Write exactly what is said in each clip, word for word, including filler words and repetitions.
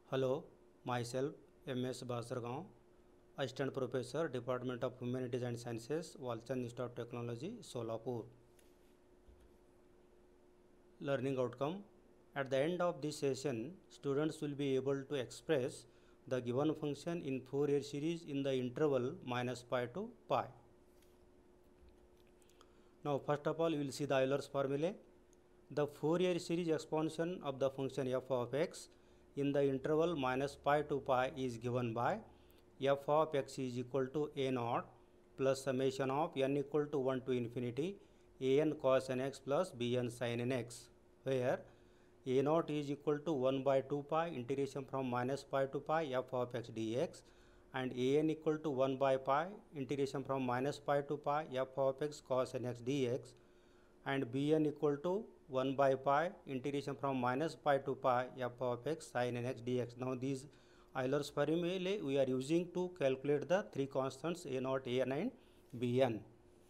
Hello, myself M S Basargaon, Assistant Professor, Department of Humanities and Sciences, Walchand Institute of Technology, Solapur. Learning outcome. At the end of this session, students will be able to express the given function in Fourier series in the interval minus pi to pi. Now, first of all, we will see the Euler's formulae. The Fourier series expansion of the function f of x in the interval minus pi to pi is given by f of x is equal to a naught plus summation of n equal to one to infinity a n cos n x plus b n sin n x, where a naught is equal to one by two pi integration from minus pi to pi f of x dx and a n equal to one by pi integration from minus pi to pi f of x cos n x dx and bn equal to one by pi integration from minus pi to pi f of x sin n x dx. Now these Euler's formulae we are using to calculate the three constants a naught, a n and bn.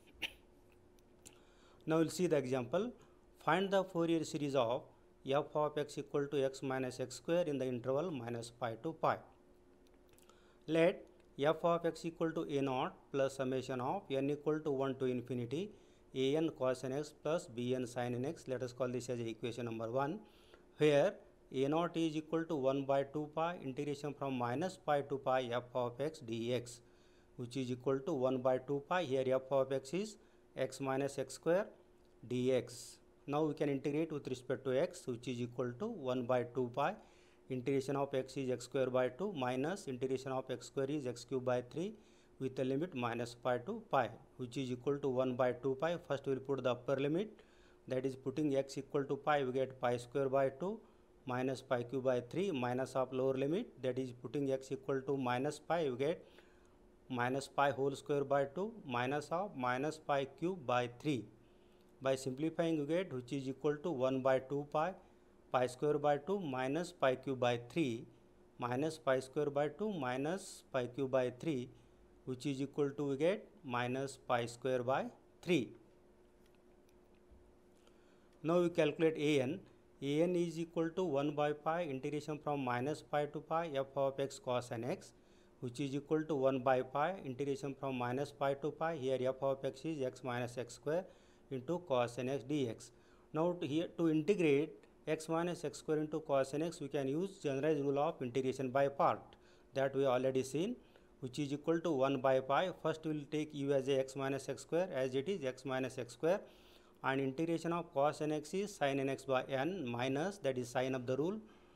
Now we will see the example. Find the Fourier series of f of x equal to x minus x square in the interval minus pi to pi. Let f of x equal to a naught plus summation of n equal to one to infinity a n cos n x plus b n sin n x. Let us call this as equation number one, where a naught is equal to one by two pi integration from minus pi to pi f of x dx, which is equal to one by two pi. Here f of x is x minus x square dx. Now we can integrate with respect to x, which is equal to one by two pi integration of x is x square by two minus integration of x square is x cube by three with the limit minus pi to pi, which is equal to one by two pi. First we will put the upper limit, that is putting x equal to pi, we get pi square by two minus pi cube by three minus of lower limit, that is putting x equal to minus pi, we get minus pi whole square by two minus of minus pi cube by three. By simplifying you get which is equal to one by two pi pi square by two minus pi cube by three minus pi square by two minus pi cube by three, which is equal to we get minus pi square by three. Now we calculate a n. a n is equal to one by pi integration from minus pi to pi f of x cos n x, which is equal to one by pi integration from minus pi to pi. Here f of x is x minus x square into cos n x dx. Now to here to integrate x minus x square into cos n x, we can use generalized rule of integration by part, that we already seen, which is equal to one by pi. First we will take u as a x minus x square, as it is x minus x square, and integration of cos n x is sin n x by n minus, that is sign of the rule,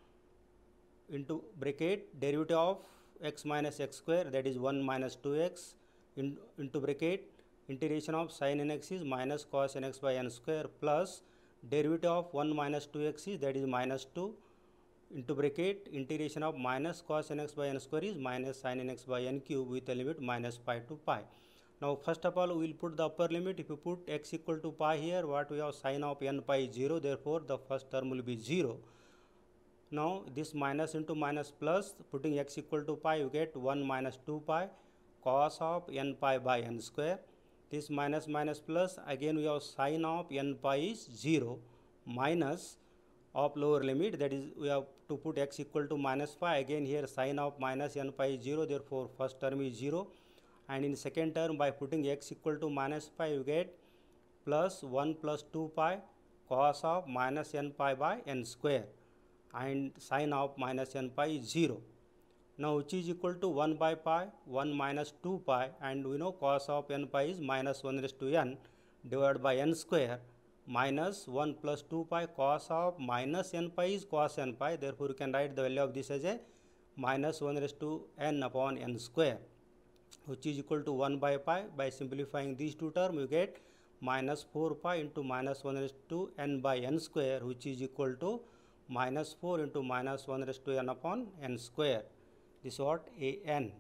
into bracket derivative of x minus x square, that is one minus two x, in, into bracket integration of sin n x is minus cos n x by n square plus derivative of one minus two x is, that is minus two, into bracket integration of minus cos n x by n square is minus sin n x by n cube with a limit minus pi to pi. Now first of all we will put the upper limit. If you put x equal to pi here, what we have sin of n pi is zero, therefore the first term will be zero. Now this minus into minus plus, putting x equal to pi, you get one minus two pi cos of n pi by n square. This minus minus plus, again we have sin of n pi is zero minus of lower limit, that is we have to put x equal to minus pi, again here sin of minus n pi is zero, therefore first term is zero, and in second term by putting x equal to minus pi you get plus one plus two pi cos of minus n pi by n square, and sin of minus n pi is zero. Now which is equal to one by pi, one minus two pi, and we know cos of n pi is minus one raised to n divided by n square minus one plus two pi cos of minus n pi is cos n pi, therefore you can write the value of this as a minus one raised to n upon n square, which is equal to one by pi. By simplifying these two terms you get minus four pi into minus one raised to n by n square, which is equal to minus four into minus one raised to n upon n square. This is what a n.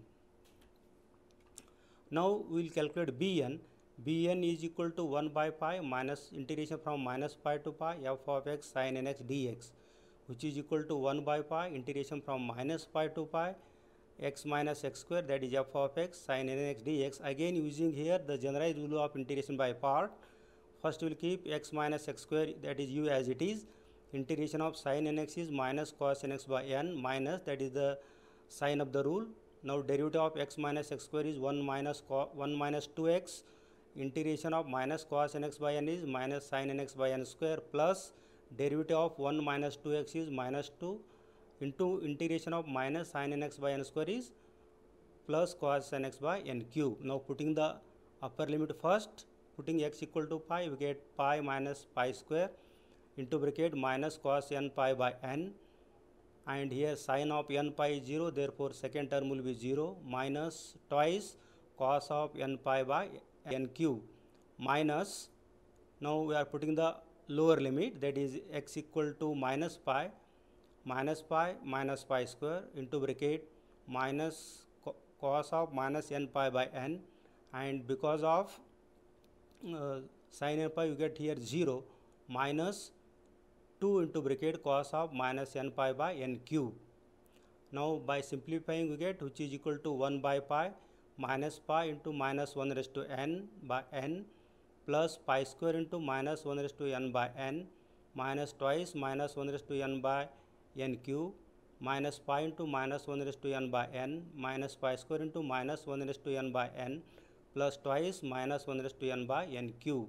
Now we will calculate b n. bn is equal to one by pi minus integration from minus pi to pi f of x sin n x dx, which is equal to one by pi integration from minus pi to pi x minus x square, that is f of x sin n x dx. Again using here the generalized rule of integration by part, first we will keep x minus x square, that is u as it is, integration of sin nx is minus cos nx by n minus, that is the sign of the rule. Now derivative of x minus x square is one minus one minus two x. Integration of minus cos nx by n is minus sin nx by n square plus derivative of one minus two x is minus two into integration of minus sin nx by n square is plus cos nx by n cube. Now putting the upper limit first, putting x equal to pi, we get pi minus pi square into bracket minus cos n pi by n, and here sin of n pi is zero, therefore second term will be zero, minus twice cos of n pi by n cube minus, now we are putting the lower limit, that is x equal to minus pi, minus pi minus pi square into bracket minus cos of minus n pi by n, and because of uh, sin n pi you get here zero minus two into bracket cos of minus n pi by n cube. Now by simplifying we get which is equal to one by pi minus pi into minus one raised to n by n plus pi square into minus one raised to n by n minus twice minus one raised to n by n cube minus pi into minus one raised to n by n minus pi square into minus one raised to n by n plus twice minus one raised to n by n cube.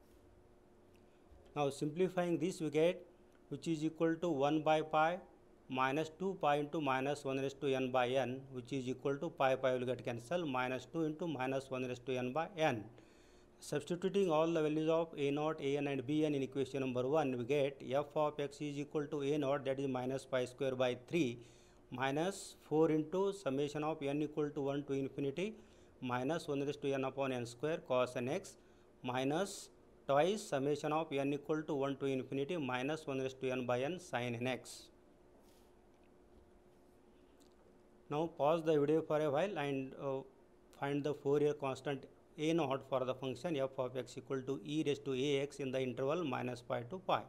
Now simplifying this we get which is equal to one by pi minus two pi into minus one raised to n by n, which is equal to pi pi will get cancelled, minus two into minus one raised to n by n. Substituting all the values of a naught, a n and b n in equation number one, we get f of x is equal to a naught, that is minus pi square by three, minus four into summation of n equal to one to infinity minus one raised to n upon n square cos nx minus twice summation of n equal to one to infinity minus one raised to n by n sin nx. Now pause the video for a while and uh, find the Fourier constant a naught for the function f of x equal to e raised to ax in the interval minus pi to pi.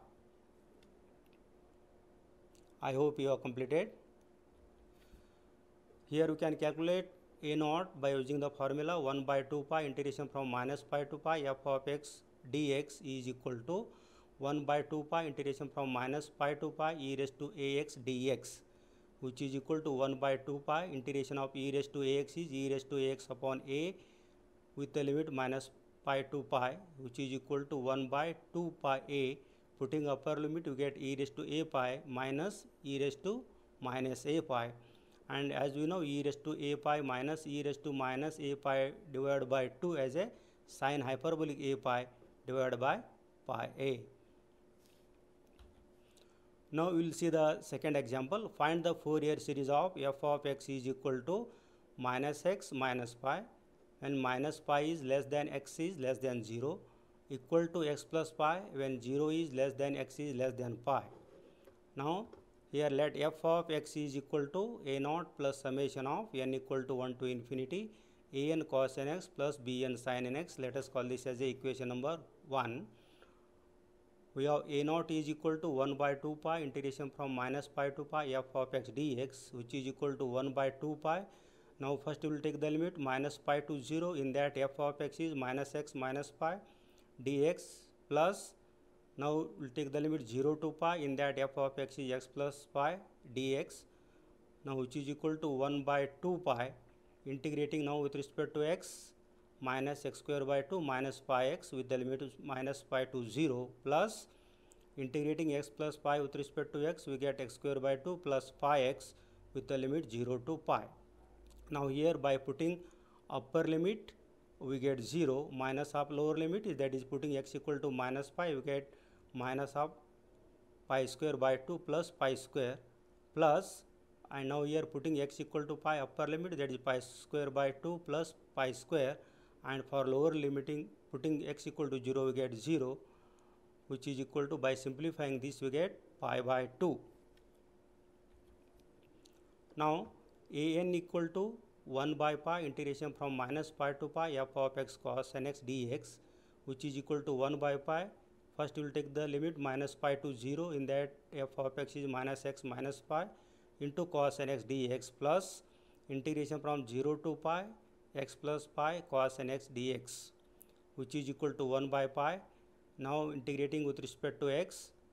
I hope you have completed. Here you can calculate a naught by using the formula one by two pi integration from minus pi to pi f of x dx is equal to one by two pi integration from minus pi to pi e raised to ax dx, which is equal to one by two pi integration of e raised to ax is e raised to ax upon a with the limit minus pi to pi, which is equal to one by two pi a. Putting upper limit you get e raised to a pi minus e raised to minus a pi, and as we know e raised to a pi minus e raised to minus a pi divided by two as a sine hyperbolic a pi divided by pi a. Now we will see the second example. Find the Fourier series of f of x is equal to minus x minus pi, when minus pi is less than x is less than zero, equal to x plus pi when zero is less than x is less than pi. Now here let f of x is equal to a naught plus summation of n equal to one to infinity a n cos nx plus b n sin nx. Let us call this as a equation number one. We have a naught is equal to one by two pi integration from minus pi to pi f of x dx, which is equal to one by two pi. Now first we will take the limit minus pi to zero, in that f of x is minus x minus pi dx plus, now we will take the limit zero to pi, in that f of x is x plus pi dx, now which is equal to one by two pi, integrating now with respect to x minus x square by two minus pi x with the limit minus pi to zero plus integrating x plus pi with respect to x, we get x square by two plus pi x with the limit zero to pi. Now here by putting upper limit we get zero minus of lower limit, that is putting x equal to minus pi, we get minus of pi square by two plus pi square plus, and now here putting x equal to pi upper limit, that is pi square by two plus pi square, and for lower limiting putting x equal to zero we get zero, which is equal to, by simplifying this we get pi by two. Now a n equal to one by pi integration from minus pi to pi f of x cos nx dx, which is equal to one by pi. First we will take the limit minus pi to zero, in that f of x is minus x minus pi into cos nx dx plus integration from zero to pi x plus pi cos nx dx, which is equal to one by pi. Now integrating with respect to x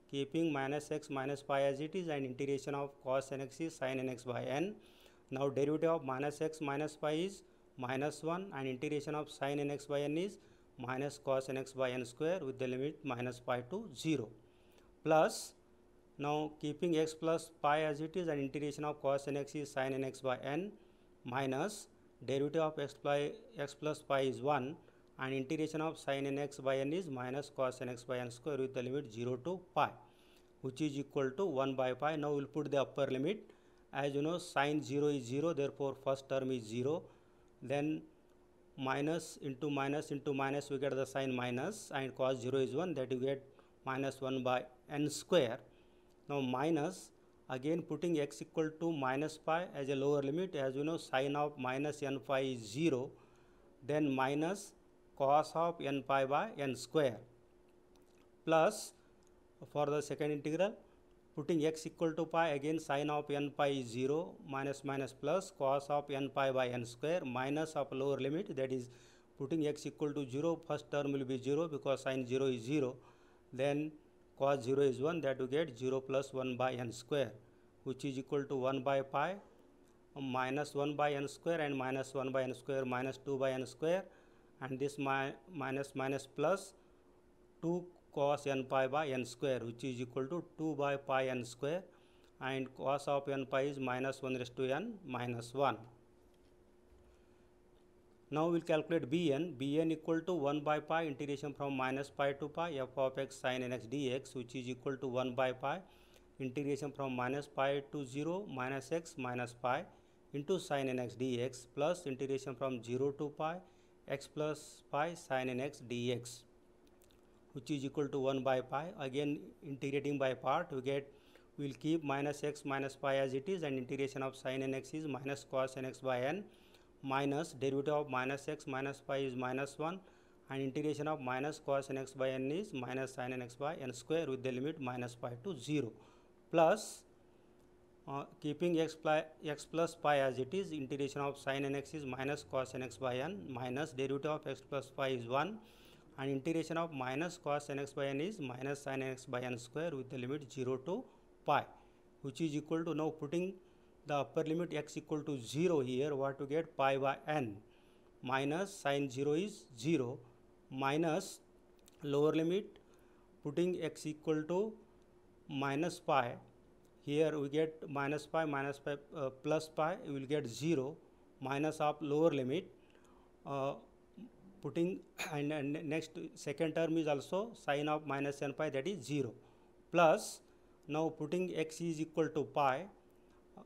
keeping minus x minus pi as it is, and integration of cos nx is sin nx by n. Now derivative of minus x minus pi is minus one, and integration of sin nx by n is minus cos nx by n square with the limit minus pi to zero, plus now keeping x plus pi as it is, and integration of cos nx is sin nx by n, minus derivative of x, pi, x plus pi is one, and integration of sin nx by n is minus cos nx by n square with the limit zero to pi, which is equal to one by pi. Now we will put the upper limit. As you know, sin zero is zero, therefore first term is zero. Then minus into minus into minus, we get the sign minus, and cos zero is one, that you get minus one by n square. Now minus, again putting x equal to minus pi as a lower limit. As you know, sin of minus n pi is zero, then minus cos of n pi by n square, plus for the second integral, putting x equal to pi, again sin of n pi is zero, minus minus plus cos of n pi by n square, minus of lower limit, that is putting x equal to zero, first term will be zero because sin zero is zero, then cos zero is one, that you get zero plus one by n square, which is equal to one by pi minus one by n square, and minus one by n square minus two by n square, and this mi minus minus plus two cos n pi by n square, which is equal to two by pi n square, and cos of n pi is minus one raised to n minus one. Now we will calculate Bn. Bn equal to one by pi integration from minus pi to pi f of x sin nx dx, which is equal to one by pi integration from minus pi to zero minus x minus pi into sin nx dx, plus integration from zero to pi x plus pi sin nx dx, which is equal to one by pi. Again integrating by part, we get, we will keep minus x minus pi as it is, and integration of sin nx is minus cos nx by n, minus derivative of minus x minus pi is minus one, and integration of minus cos nx by n is minus sin nx by n square with the limit minus pi to zero, plus uh, keeping x, x plus pi as it is, integration of sin nx is minus cos nx by n, minus derivative of x plus pi is one, and integration of minus cos nx by n is minus sin nx by n square with the limit zero to pi, which is equal to, now putting the upper limit x equal to zero here, what to get, pi by n, minus sin zero is zero, minus lower limit, putting x equal to minus pi, here we get minus pi minus pi uh, plus pi, we will get zero, minus of lower limit, uh, putting and, and next second term is also sin of minus n pi, that is zero, plus now putting x is equal to pi, uh,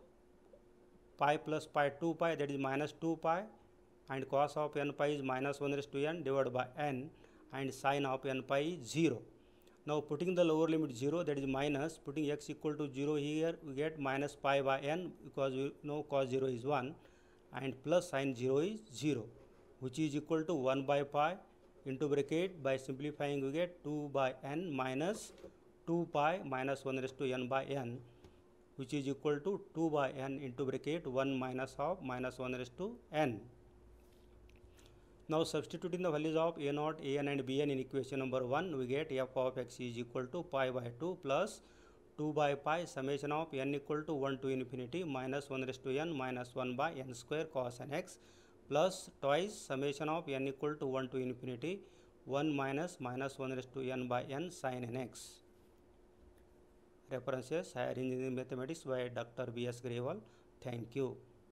pi plus pi two pi, that is minus two pi, and cos of n pi is minus one raised to n divided by n, and sin of n pi is zero. Now putting the lower limit zero, that is minus, putting x equal to zero here, we get minus pi by n, because we know cos zero is one, and plus sin zero is zero, which is equal to one by pi into bracket, by simplifying we get two by n minus two pi minus one raised to n by n, which is equal to two by n into bracket one minus of minus one raised to n. Now substituting the values of a naught, a n and bn in equation number one, we get f of x is equal to pi by two plus two by pi summation of n equal to one to infinity minus one raised to n minus one by n square cos nx, plus twice summation of n equal to one to infinity one minus minus one raised to n by n sin nx. References: Higher Engineering Mathematics by Doctor B S Grewal. Thank you.